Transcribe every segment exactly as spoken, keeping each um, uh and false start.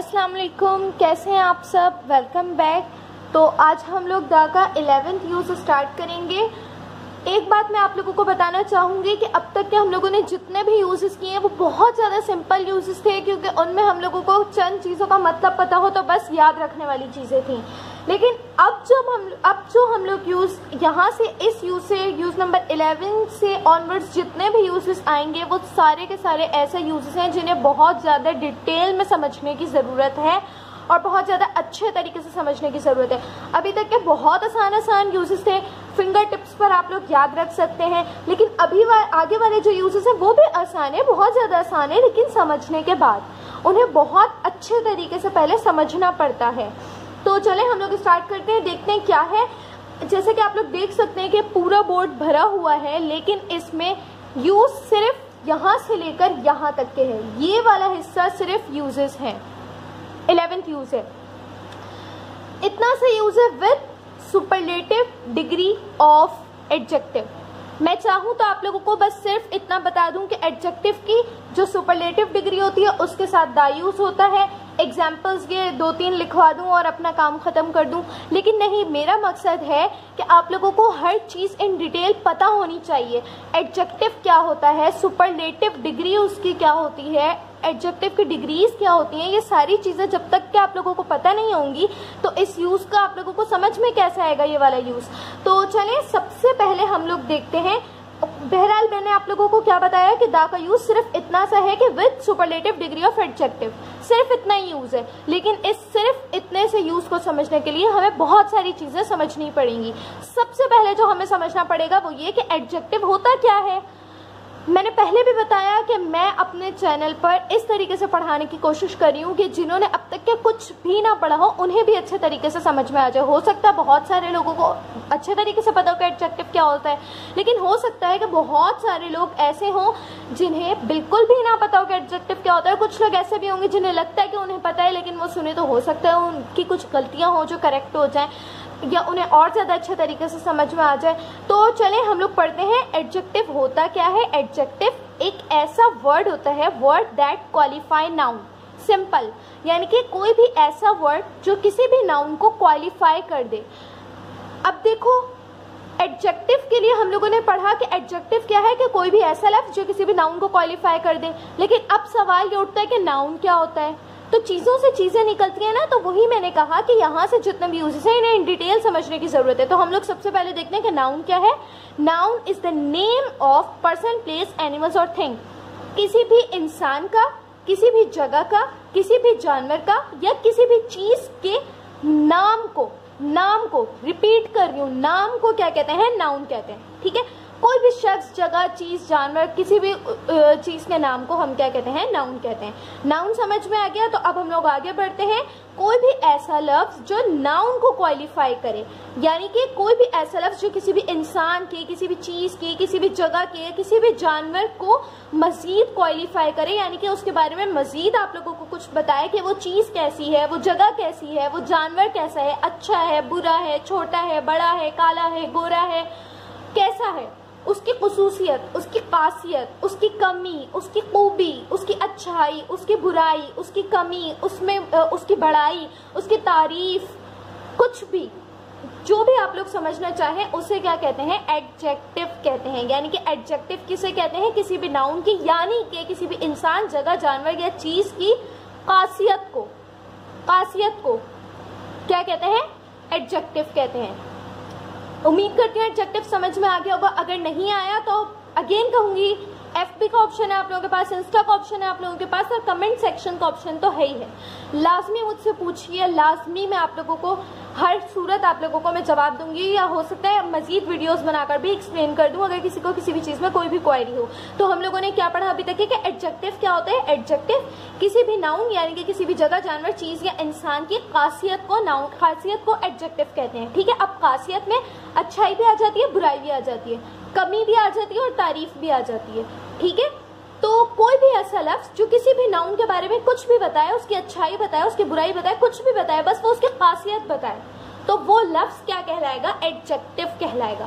अस्सलाम वालेकुम, कैसे हैं आप सब। Welcome back. तो आज हम लोग दा का इलेवेंथ यूज़ स्टार्ट करेंगे। एक बात मैं आप लोगों को बताना चाहूँगी कि अब तक के हम लोगों ने जितने भी यूज़ेस किए हैं वो बहुत ज़्यादा सिंपल यूज़ेस थे, क्योंकि उनमें हम लोगों को चंद चीज़ों का मतलब पता हो तो बस याद रखने वाली चीज़ें थी। लेकिन अब जब हम अब जो हम लोग यूज़ यहाँ से इस यूज़ से यूज़ नंबर इलेवन से ऑनवर्ड्स जितने भी यूज़ेस आएंगे वो सारे के सारे ऐसे यूज़ेस हैं जिन्हें बहुत ज़्यादा डिटेल में समझने की ज़रूरत है और बहुत ज़्यादा अच्छे तरीके से समझने की ज़रूरत है। अभी तक के बहुत आसान आसान यूज़ेस थे, फिंगर टिप्स पर आप लोग याद रख सकते हैं, लेकिन अभी वा, आगे वाले जो यूज़ेस हैं वो भी आसान है, बहुत ज़्यादा आसान है, लेकिन समझने के बाद उन्हें बहुत अच्छे तरीके से पहले समझना पड़ता है। तो चले हम लोग स्टार्ट करते हैं, देखते हैं क्या है। जैसे कि आप लोग देख सकते हैं कि पूरा बोर्ड भरा हुआ है, लेकिन इसमें यूज़ सिर्फ यहाँ से लेकर यहाँ तक के हैं। ये वाला हिस्सा सिर्फ यूजेस हैं, इलेवेंथ यूज है। इतना से यूज है with superlative degree of adjective. मैं चाहूँ तो आप लोगों को बस सिर्फ इतना बता दूं कि एडजेक्टिव की जो सुपरलेटिव डिग्री होती है उसके साथ दा यूज होता है। एग्जाम्पल्स ये दो तीन लिखवा दूं और अपना काम ख़त्म कर दूं, लेकिन नहीं, मेरा मकसद है कि आप लोगों को हर चीज़ इन डिटेल पता होनी चाहिए। एडजेक्टिव क्या होता है, सुपरलेटिव डिग्री उसकी क्या होती है, एडजेक्टिव की डिग्रीज क्या होती हैं, ये सारी चीज़ें जब तक कि आप लोगों को पता नहीं होंगी तो इस यूज़ का आप लोगों को समझ में कैसे आएगा ये वाला यूज़। तो चलें सबसे पहले हम लोग देखते हैं। बहरहाल मैंने आप लोगों को क्या बताया कि दा का यूज़ सिर्फ इतना सा है कि with superlative degree of adjective, सिर्फ इतना ही यूज़ है। लेकिन इस सिर्फ इतने से यूज़ को समझने के लिए हमें बहुत सारी चीज़ें समझनी पड़ेंगी। सबसे पहले जो हमें समझना पड़ेगा वो ये कि एडजेक्टिव होता क्या है। मैंने पहले भी बताया कि मैं अपने चैनल पर इस तरीके से पढ़ाने की कोशिश कर रही हूँ कि जिन्होंने अब तक के कुछ भी ना पढ़ा हो उन्हें भी अच्छे तरीके से समझ में आ जाए। हो सकता है बहुत सारे लोगों को अच्छे तरीके से पता हो कि एडजेक्टिव क्या होता है, लेकिन हो सकता है कि बहुत सारे लोग ऐसे हों जिन्हें बिल्कुल भी ना पता हो कि एडजेक्टिव क्या होता है। कुछ लोग ऐसे भी होंगे जिन्हें लगता है कि उन्हें पता है, लेकिन वो सुने तो हो सकता है उनकी कुछ गलतियाँ हों जो करेक्ट हो जाएँ या उन्हें और ज़्यादा अच्छे तरीके से समझ में आ जाए। तो चलें हम लोग पढ़ते हैं एडजेक्टिव होता क्या है। एडजेक्टिव एक ऐसा वर्ड होता है, word that qualify noun. Simple, यानी कि कोई भी ऐसा वर्ड जो किसी भी नाउन को क्वालिफाई कर दे। अब देखो, एडजेक्टिव के लिए हम लोगों ने पढ़ा कि एडजेक्टिव क्या है कि कोई भी ऐसा लफ्ज़ जो किसी भी नाउन को क्वालिफाई कर दे। लेकिन अब सवाल ये उठता है कि नाउन क्या होता है। तो चीज़ों से चीज़ें निकलती हैं ना, तो वही मैंने कहा कि यहाँ से जितने भी यूजेस हैं इन्हें इन डिटेल समझने की ज़रूरत है। तो हम लोग सबसे पहले देखते हैं कि नाउन क्या है। Noun is the name of person, place, animals और थिंग। किसी भी इंसान का, किसी भी जगह का, किसी भी जानवर का या किसी भी चीज़ के नाम को, नाम को रिपीट कर रही हूँ, नाम को क्या कहते हैं, नाउन कहते हैं। ठीक है, कोई भी शख्स, जगह, चीज़, जानवर, किसी भी चीज़ के नाम को हम क्या कहते हैं, नाउन कहते हैं। नाउन समझ में आ गया। तो अब हम लोग आगे बढ़ते हैं। कोई भी ऐसा लफ्ज़ जो नाउन को क्वालिफाई करे, यानी कि कोई भी ऐसा लफ्ज़ जो किसी भी इंसान के, किसी भी चीज़ के, किसी भी जगह के, किसी भी जानवर को मज़ीद क्वालिफाई करे, यानी कि उसके बारे में मज़ीद आप लोगों को कुछ बताए कि वो चीज़ कैसी है, वो जगह कैसी है, वो जानवर कैसा है, अच्छा है, बुरा है, छोटा है, बड़ा है, काला है, गोरा है, कैसा है, उसकी खुसूसियत, उसकी खासियत, उसकी कमी, उसकी खूबी, उसकी अच्छाई, उसकी बुराई, उसकी कमी, उसमें उसकी बड़ाई, उसकी तारीफ, कुछ भी जो भी आप लोग समझना चाहें उसे क्या कहते हैं, एडजेक्टिव कहते हैं। यानी कि एडजेक्टिव किसे कहते हैं, किसी भी नाउन की, यानी कि किसी भी इंसान, जगह, जानवर या चीज़ की खासियत को, खासियत को क्या कहते हैं, एडजेक्टिव कहते हैं। उम्मीद करती हूँ एडजेक्टिव समझ में आ गया होगा। अगर नहीं आया तो अगेन कहूँगी, एफबी का ऑप्शन है आप लोगों के पास, इंस्टा का ऑप्शन है आप लोगों के पास, और कमेंट सेक्शन का ऑप्शन तो है ही है। लाजमी मुझसे पूछिए, लाजमी मैं आप लोगों को हर सूरत आप लोगों को मैं जवाब दूंगी, या हो सकता है मजीद वीडियोस बनाकर भी एक्सप्लेन कर दूं अगर किसी को किसी भी चीज़ में कोई भी क्वेरी हो। तो हम लोगों ने क्या पढ़ा अभी तक है कि एडजेक्टिव क्या होता है। एडजेक्टिव किसी भी नाउन, यानी कि किसी भी जगह, जानवर, चीज़ या इंसान की खासियत को नाउन, खासियत को एडजेक्टिव कहते हैं। ठीक है, अब खासियत में अच्छाई भी आ जाती है, बुराई भी आ जाती है, कमी भी आ जाती है और तारीफ भी आ जाती है। ठीक है, तो कोई भी ऐसा लफ्ज़ जो किसी भी नाउन के बारे में कुछ भी बताए, उसकी अच्छाई बताए, उसकी बुराई बताए, कुछ भी बताए, बस वो उसकी खासियत बताए, तो वो लफ्ज़ क्या कहलाएगा, एडजेक्टिव कहलाएगा।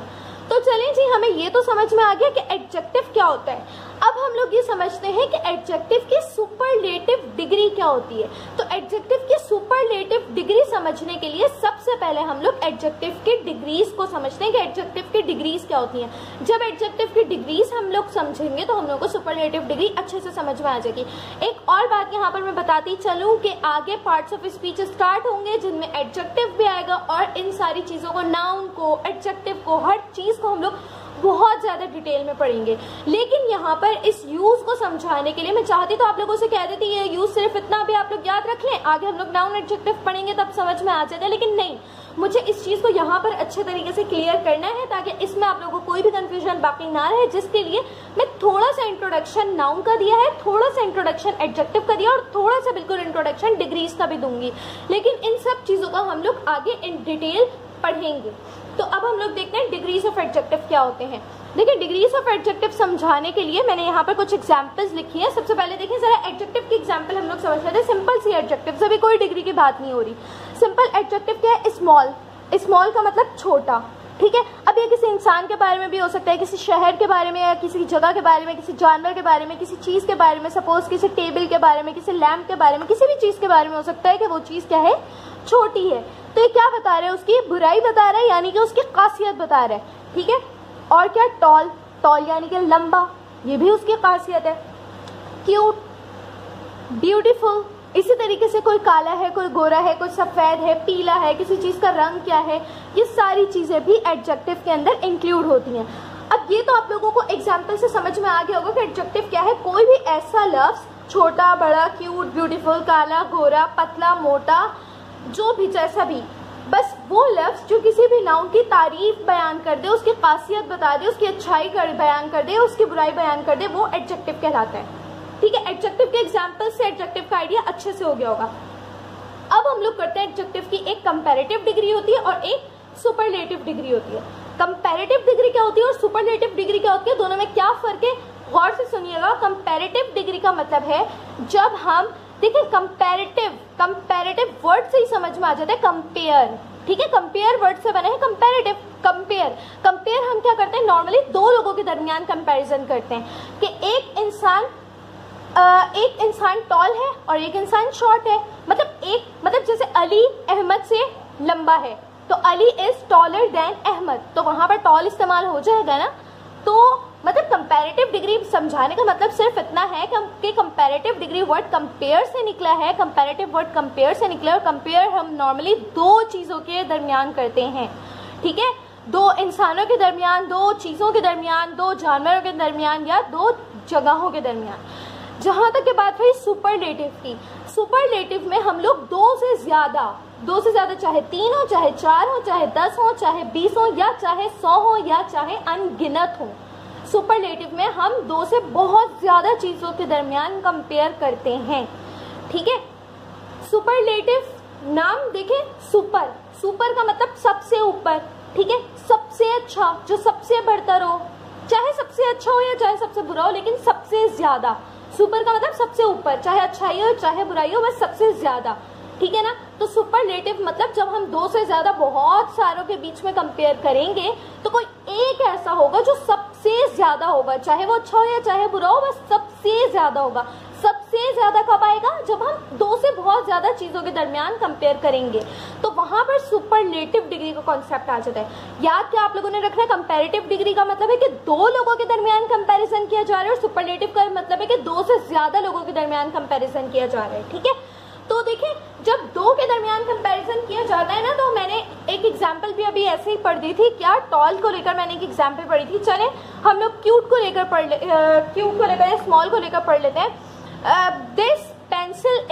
तो चलें जी, हमें ये तो समझ में आ गया कि एडजेक्टिव क्या होता है। अब हम लोग ये समझते हैं कि एडजेक्टिव की सुपरलेटिव डिग्री क्या होती है। तो एडजेक्टिव की सुपरलेटिव डिग्री समझने के लिए सबसे पहले हम लोग एडजेक्टिव की डिग्रीज को समझते हैं कि एडजेक्टिव की डिग्रीज क्या होती हैं। जब एडजेक्टिव की डिग्रीज हम लोग समझेंगे तो हम लोग को सुपरलेटिव डिग्री अच्छे से समझ में आ जाएगी। एक और बात यहाँ पर मैं बताती चलूँ कि आगे पार्ट्स ऑफ स्पीच स्टार्ट होंगे जिनमें एडजेक्टिव भी आएगा और इन सारी चीज़ों को, नाउन को, एडजेक्टिव को, हर चीज़ को हम लोग बहुत ज़्यादा डिटेल में पढ़ेंगे। लेकिन यहाँ पर इस यूज़ को समझाने के लिए मैं चाहती तो आप लोगों से कह देती ये यूज़ सिर्फ इतना भी आप लोग याद रख लें, आगे हम लोग नाउन एडजेक्टिव पढ़ेंगे तब समझ में आ जाएगा। लेकिन नहीं, मुझे इस चीज़ को यहाँ पर अच्छे तरीके से क्लियर करना है ताकि इसमें आप लोगों को कोई भी कंफ्यूजन बाकी ना रहे, जिसके लिए मैं थोड़ा सा इंट्रोडक्शन नाउन का दिया है, थोड़ा सा इंट्रोडक्शन एडजेक्टिव का दिया और थोड़ा सा बिल्कुल इंट्रोडक्शन डिग्रीज का भी दूंगी। लेकिन इन सब चीज़ों का हम लोग आगे इन डिटेल पढ़ेंगे। तो अब हम लोग देखते हैं डिग्रीज ऑफ एडजेक्टिव क्या होते हैं। देखिए, डिग्रीज ऑफ एडजेक्टिव समझाने के लिए मैंने यहाँ पर कुछ एग्जांपल्स लिखी है। सबसे पहले देखिए जरा एडजेक्टिव की एग्जांपल हम लोग समझ लेते हैं। सिंपल सी एडजेक्टिव, अभी कोई डिग्री की बात नहीं हो रही। सिंपल एडजेक्टिव क्या है? स्मॉल। स्मॉल का मतलब छोटा, ठीक है। अब ये किसी इंसान के बारे में भी हो सकता है, किसी शहर के बारे में, या किसी जगह के बारे में, किसी जानवर के बारे में, किसी चीज़ के बारे में। सपोज किसी टेबल के बारे में, किसी लैम्प के बारे में, किसी भी चीज़ के बारे में हो सकता है कि वो चीज़ क्या है, छोटी है। तो ये क्या बता रहे हैं? उसकी बुराई बता रहा है, यानी कि उसकी खासियत बता रहा है, ठीक है। और क्या? टॉल। टॉल यानी कि लंबा, ये भी उसकी खासियत है। Cute, beautiful. इसी तरीके से कोई काला है, कोई गोरा है, कोई सफ़ेद है, पीला है, किसी चीज़ का रंग क्या है, ये सारी चीज़ें भी एडजेक्टिव के अंदर इंक्लूड होती हैं। अब ये तो आप लोगों को एग्जाम्पल से समझ में आ गया होगा कि एडजेक्टिव क्या है। कोई भी ऐसा लफ्ज़, छोटा, बड़ा, क्यूट, ब्यूटीफुल, काला, गोरा, पतला, मोटा, जो भी जैसा भी, बस वो लफ्ज़ जो किसी भी नाउन की तारीफ बयान कर दे, उसकी खासियत बता दे, उसकी अच्छाई कर बयान कर दे, उसकी बुराई बयान कर दे, वो एडजेक्टिव कहलाता है, ठीक है। एडजेक्टिव के एग्जाम्पल से एडजेक्टिव का आइडिया अच्छे से हो गया होगा। अब हम लोग करते हैं एडजेक्टिव की एक कंपैरेटिव डिग्री होती है और एक सुपरलेटिव डिग्री होती है। कंपैरेटिव डिग्री क्या होती है और सुपरलेटिव डिग्री क्या होती है, दोनों में क्या फर्क है, गौर से सुनिएगा। कंपैरेटिव डिग्री का मतलब है जब हम, देखिए कंपैरेटिव, कंपैरेटिव वर्ड से ही समझ में आ जाता है कंपेयर, ठीक है। कंपेयर वर्ड से बना है कंपैरेटिव। कंपेयर, कंपेयर हम क्या करते हैं, नॉर्मली दो लोगों के दरमियान कंपैरिजन करते हैं कि एक इंसान Uh, एक इंसान टॉल है और एक इंसान शॉर्ट है। मतलब एक, मतलब जैसे अली अहमद से लंबा है तो Ali is taller than Ahmed, तो वहां पर टॉल इस्तेमाल हो जाएगा ना। तो मतलब कंपैरेटिव डिग्री समझाने का मतलब सिर्फ इतना है कि कंपैरेटिव डिग्री वर्ड कंपेयर से निकला है, कंपैरेटिव वर्ड कंपेयर से निकला है। और कंपेयर हम नॉर्मली दो चीज़ों के दरमियान करते हैं, ठीक है। दो इंसानों के दरमियान, दो चीज़ों के दरमियान, दो जानवरों के दरमियान, या दो जगहों के दरमियान। जहाँ तक की बात हुई सुपरलेटिव की, सुपरलेटिव में हम लोग दो से ज़्यादा, दो से ज़्यादा, चाहे तीन हो, चाहे चार हो, चाहे दस हो, चाहे बीस हो, या चाहे सौ हो, या चाहे अनगिनत हो, सुपरलेटिव में हम दो से बहुत ज़्यादा चीज़ों के दरमियान कंपेयर करते हैं, ठीक है। सुपरलेटिव नाम देखें, सुपर, सुपर का मतलब सबसे ऊपर, ठीक है। सबसे अच्छा, जो सबसे बढ़तर हो, चाहे सबसे अच्छा हो या चाहे सबसे बुरा हो, लेकिन सबसे ज़्यादा। सुपर का मतलब सबसे ऊपर, चाहे अच्छाई हो चाहे बुराई हो, बस सबसे ज्यादा, ठीक है ना। तो सुपरलेटिव मतलब जब हम दो से ज्यादा बहुत सारों के बीच में कंपेयर करेंगे तो कोई एक ऐसा होगा जो सबसे ज्यादा होगा, चाहे वो अच्छा हो या चाहे बुरा हो, बस सबसे ज्यादा होगा। सबसे ज्यादा कब आएगा, जब हम दो से बहुत ज्यादा चीजों के दरमियान कंपेयर करेंगे, तो वहां पर सुपरलेटिव डिग्री का कॉन्सेप्ट आ जाता है। याद क्या आप लोगों ने रखना है, कंपैरेटिव डिग्री का मतलब है कि दो लोगों के दरमियान कंपैरिजन किया जा रहा है और सुपरलेटिव का मतलब है कि दो से ज्यादा लोगों के दरमियान कंपैरिजन किया जा रहा है, ठीक है। तो देखिए, जब दो के दरमियान कंपैरिजन किया जाता है ना, तो मैंने एक एग्जांपल भी अभी ऐसे ही पढ़ दी थी। क्या, टॉल को लेकर मैंने एक एग्जांपल पढ़ी थी। चले हम लोग क्यूट को लेकर पढ़ ले, क्यूट को लेकर स्मॉल को लेकर पढ़ लेते हैं। This pencil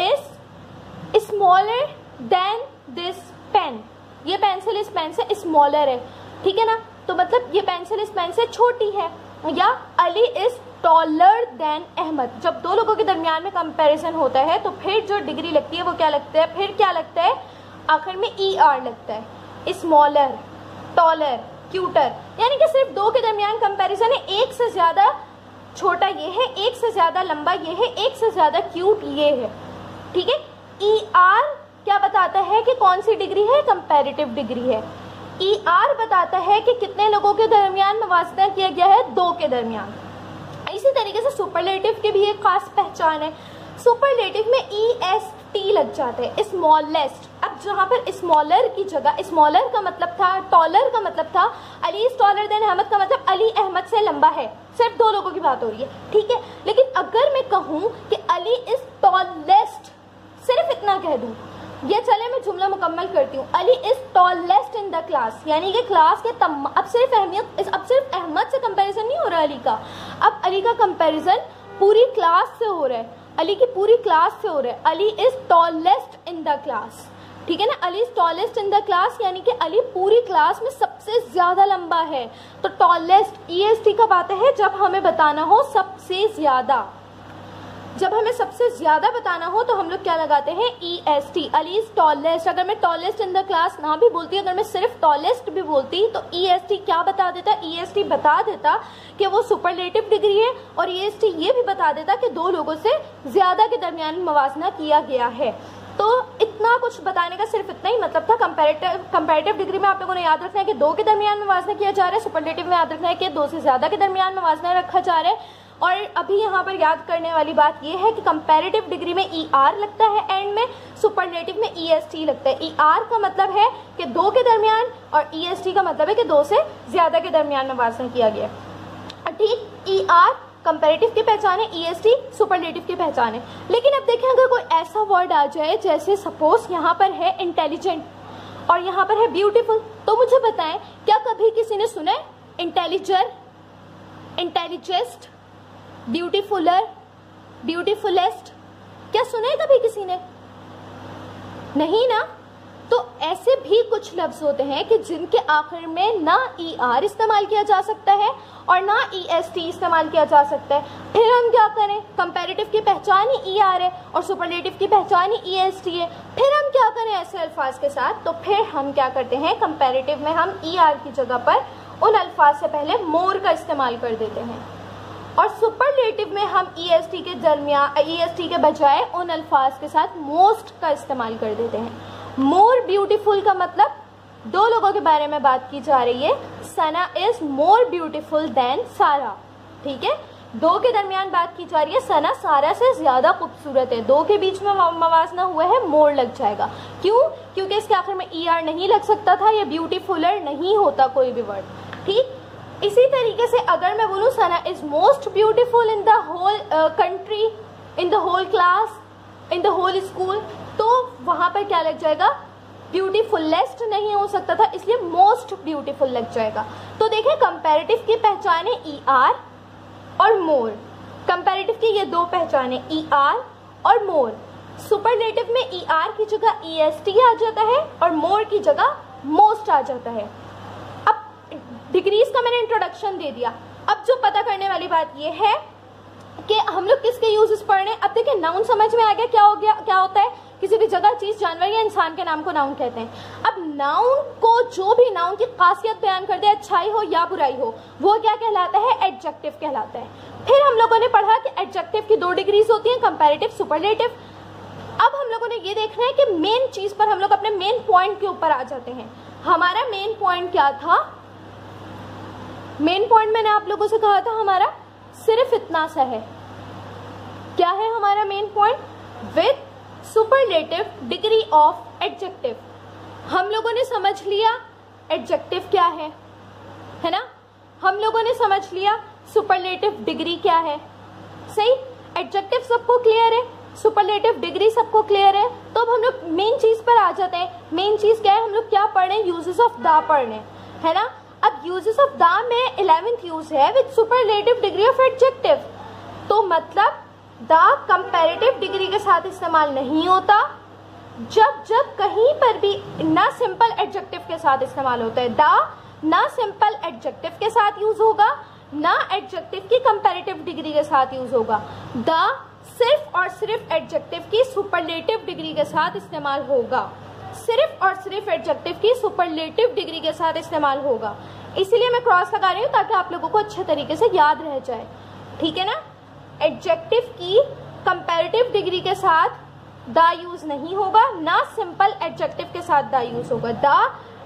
is smaller than this pen, ये पेंसिल इस पेन से स्मॉलर है, ठीक है ना। तो मतलब ये पेंसिल इस पेन से छोटी है। या Ali is taller than Ahmed, जब दो लोगों के दरमियान में कंपैरिजन होता है तो फिर जो डिग्री लगती है वो क्या लगता है, फिर क्या लगता है, आखिर में ई आर लगता है। स्मॉलर, टॉलर, क्यूटर, यानी कि सिर्फ दो के दरमियान कंपैरिजन है। एक से ज्यादा छोटा ये है, एक से ज्यादा लंबा ये है, एक से ज्यादा क्यूट ये है, ठीक है। ई आर क्या बताता है कि कौन सी डिग्री है, कंपैरेटिव डिग्री है। ई आर बताता है कि कितने लोगों के दरमियान मवाजना किया गया है, दो के दरमियान। इसी तरीके से सुपरलेटिव की भी एक खास पहचान है। सुपरलेटिव में ई एस टी लग जाते हैं, स्मॉलेस्ट। अब जहाँ पर स्मॉलर की जगह, स्मॉलर का मतलब था, टॉलर का मतलब था, Ali is taller than Ahmed का मतलब अली अहमद से लंबा है, सिर्फ दो लोगों की बात हो रही है, ठीक है। लेकिन अगर मैं कहूँ कि अली इज टॉलेस्ट, सिर्फ इतना कह दूँ, ये चले मैं जुमला मुकम्मल करती हूँ, Ali is tallest in the class, यानी कि क्लास के तम अब सिर्फ अहमियत अब सिर्फ अहमद से कंपैरिजन नहीं हो रहा अली का, अब अली का कंपैरिजन पूरी क्लास से हो रहा है, अली की पूरी क्लास से हो रहा है। Ali is tallest in the class, ठीक है ना, Ali is tallest in the class, यानी कि अली पूरी क्लास में सबसे ज्यादा लंबा है। तो टॉलेस्ट ई एस टी कब आता है, जब हमें बताना हो सबसे ज्यादा, जब हमें सबसे ज्यादा बताना हो तो हम लोग क्या लगाते हैं, E S T, Ali is tallest. अगर मैं टॉलेस्ट इन द क्लास ना भी बोलती, अगर मैं सिर्फ टॉलेस्ट भी बोलती तो ई एस टी क्या बता देता, ई एस टी बता देता कि वो सुपरलेटिव डिग्री है, और ई एस टी ये भी बता देता कि दो लोगों से ज्यादा के दरमियान मवाजना किया गया है। तो इतना कुछ बताने का सिर्फ इतना ही मतलब था। कंपैरेटिव कंपैरेटिव डिग्री में आप लोगों ने याद रखना है कि दो के दरमियान मवाजना किया जा रहा है, सुपरलेटिव में याद रखना है कि दो से ज्यादा के दरमियान मवाजना रखा जा रहा है। और अभी यहाँ पर याद करने वाली बात यह है कि कंपैरेटिव डिग्री में ई आर लगता है एंड में, सुपरलेटिव में ई एस टी लगता है। ई आर का मतलब है कि दो के दरमियान, और ई एस टी का मतलब है कि दो से ज्यादा के दरमियान मवाजना किया गया। ठीक, ई आर कंपैरेटिव की पहचान है, ई एस टी सुपरलेटिव की पहचान है। लेकिन अब देखें, अगर कोई ऐसा वर्ड आ जाए जैसे सपोज यहाँ पर है इंटेलिजेंट और यहाँ पर है ब्यूटीफुल, तो मुझे बताएं क्या कभी किसी ने सुना है इंटेलिजर, इंटेलिजेस्ट, ब्यूटीफुलर, ब्यूटीफुलेस्ट, क्या सुना है कभी किसी ने? नहीं ना। तो ऐसे भी कुछ लफ्ज होते हैं कि जिनके आखिर में ना ई आर इस्तेमाल किया जा सकता है और ना ई एस टी इस्तेमाल किया जा सकता है। फिर हम क्या करें, कंपैरेटिव की पहचान ही ई आर है और सुपरलेटिव की पहचान ही ई एस टी है। फिर हम क्या करें ऐसे अल्फाज के साथ, तो फिर हम क्या करते हैं, कंपैरेटिव में हम ई आर की जगह पर उन अल्फाज से पहले मोर का इस्तेमाल कर देते हैं, और सुपरलेटिव में हम ई एस टी के दरमियान ई एस टी के बजाय उन अल्फाज के साथ मोस्ट का इस्तेमाल कर देते हैं। मोर ब्यूटीफुल का मतलब दो लोगों के बारे में बात की जा रही है, Sana is more beautiful than Sara, ठीक है। दो के दरमियान बात की जा रही है, सना सारा से ज्यादा खूबसूरत है, दो के बीच में मवाजना हुआ है, मोर लग जाएगा। क्यों? क्योंकि इसके आखिर में ई आर नहीं लग सकता था, ये ब्यूटीफुलर नहीं होता कोई भी वर्ड, ठीक। इसी तरीके से अगर मैं बोलूँ Sana is most beautiful in the whole country, in the whole class, in the whole school, तो वहां पर क्या लग जाएगा, ब्यूटीफुलेस्ट नहीं हो सकता था, इसलिए मोस्ट ब्यूटीफुल लग जाएगा। तो देखें, कंपैरेटिव की पहचान है ई आर और मोर, कंपैरेटिव की ये दो पहचान है, ई आर और मोर। सुपरलेटिव में ई आर की जगह ई एस टी आ जाता है और मोर की जगह मोस्ट आ जाता है। अब डिग्रीज का मैंने इंट्रोडक्शन दे दिया, अब जो पता करने वाली बात ये है कि हम लोग किसके यूजेस पढ़ रहे हैं। अब देखिए, नाउन समझ में आ गया क्या हो गया, क्या होता है, किसी भी जगह, चीज, जानवर या इंसान के नाम को नाउन कहते हैं। अब नाउन को, जो भी नाउन की खासियत बयान कर दे, अच्छाई हो या बुराई हो, वो क्या कहलाता है, एडजेक्टिव कहलाता है। फिर हम लोगों ने पढ़ा कि एडजेक्टिव की दो डिग्रीज होती हैं, कंपैरेटिव, सुपरलेटिव। अब हम लोगों ने ये देखना है कि मेन चीज पर हम लोग अपने मेन पॉइंट के ऊपर आ जाते हैं। हमारा मेन पॉइंट क्या था, मेन पॉइंट मैंने आप लोगों से कहा था हमारा सिर्फ इतना सा है। क्या है हमारा main point, with superlative degree of adjective. हम लोगों ने समझ लिया एडजेक्टिव क्या है, है ना, हम लोगों ने समझ लिया सुपरलेटिव डिग्री क्या है, सही। एडजेक्टिव सबको क्लियर है, सुपरलेटिव डिग्री सबको क्लियर है। तो अब हम लोग मेन चीज पर आ जाते हैं। मेन चीज क्या है, हम लोग क्या पढ़ रहे हैं, यूजेस ऑफ द पढ़ रहे हैं, है ना। अब यूजेस ऑफ द में इलेवेंथ यूज है with superlative degree of adjective, तो मतलब द कंपैरेटिव डिग्री के साथ इस्तेमाल नहीं होता, जब जब कहीं पर भी ना सिंपल एडजेक्टिव के साथ इस्तेमाल होता है। द ना सिंपल एडजेक्टिव के साथ यूज होगा, ना एडजेक्टिव की कंपैरेटिव डिग्री के साथ यूज होगा। द सिर्फ और सिर्फ एडजेक्टिव की सुपरलेटिव डिग्री के साथ इस्तेमाल होगा, सिर्फ और सिर्फ एडजेक्टिव की सुपरलेटिव डिग्री के साथ इस्तेमाल होगा। इसीलिए मैं क्रॉस लगा रही हूँ ताकि आप लोगों को अच्छे तरीके से याद रह जाए, ठीक है ना। एडजेक्टिव की कंपैरेटिव डिग्री के साथ द यूज नहीं होगा, ना सिंपल एडजेक्टिव के साथ द यूज होगा। द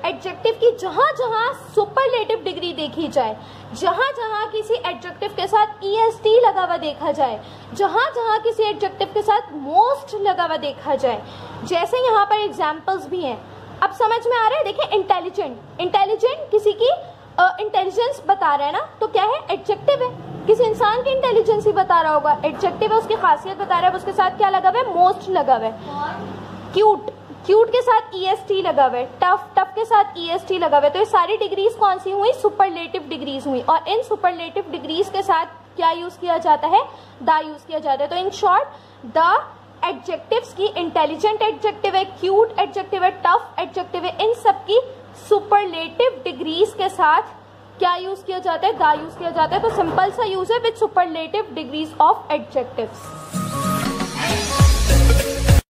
एडजेक्टिव की जहां जहां सुपरलेटिव डिग्री देखी जाए, जहां जहां किसी एडजेक्टिव के साथ ईएसटी लगा हुआ देखा जाए, जहां जहां किसी एडजेक्टिव के साथ मोस्ट लगा हुआ देखा जाए, जैसे यहाँ पर एग्जाम्पल्स भी हैं। अब समझ में आ रहा है? देखिए इंटेलिजेंट, इंटेलिजेंट किसी की इंटेलिजेंस uh, बता रहा है ना, तो क्या है? एडजेक्टिव है। किसी इंसान की इंटेलिजेंस ही बता रहा होगा, एडजेक्टिव है, उसकी खासियत बता रहा है, उसके साथ क्या लगा हुआ है? मोस्ट लगा हुआ है। क्यूट, क्यूट के साथ ईएसटी लगा हुआ है। टफ, टफ के साथ ईएसटी लगा हुआ है। तो ये सारी डिग्रीज कौन सी हुई? सुपरलेटिव डिग्रीज हुई। और इन सुपरलेटिव डिग्रीज के साथ क्या यूज किया जाता है? द यूज किया जाता है। तो इन शॉर्ट द एडजेक्टिव्स की इंटेलिजेंट एडजेक्टिव है, क्यूट एडजेक्टिव है, टफ एडजेक्टिव है, इन सब की सुपरलेटिव डिग्रीज के साथ क्या यूज किया जाता है? द यूज किया जाता है। तो सिंपल सा यूज है with superlative degrees of adjectives.